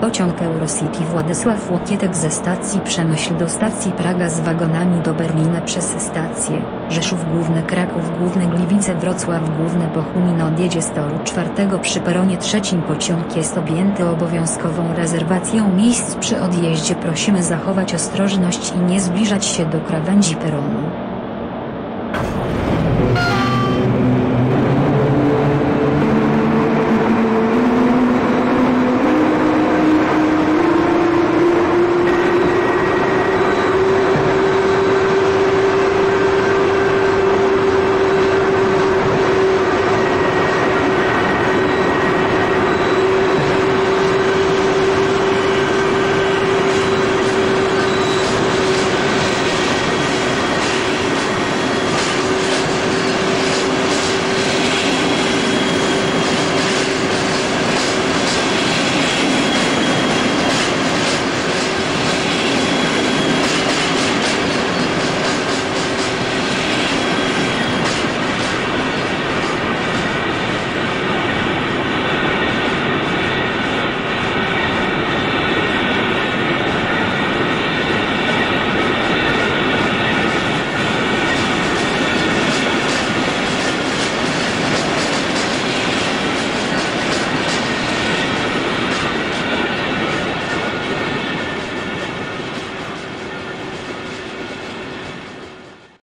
pociąg Eurocity Władysław Łokietek ze stacji Przemyśl do stacji Praga z wagonami do Berlina przez stację Rzeszów Główny, Kraków Główny, Gliwice, Wrocław Główny, Bochumin odjedzie z toru 4 przy peronie 3. Pociąg jest objęty obowiązkową rezerwacją miejsc przy odjeździe. Prosimy zachować ostrożność i nie zbliżać się do krawędzi peronu.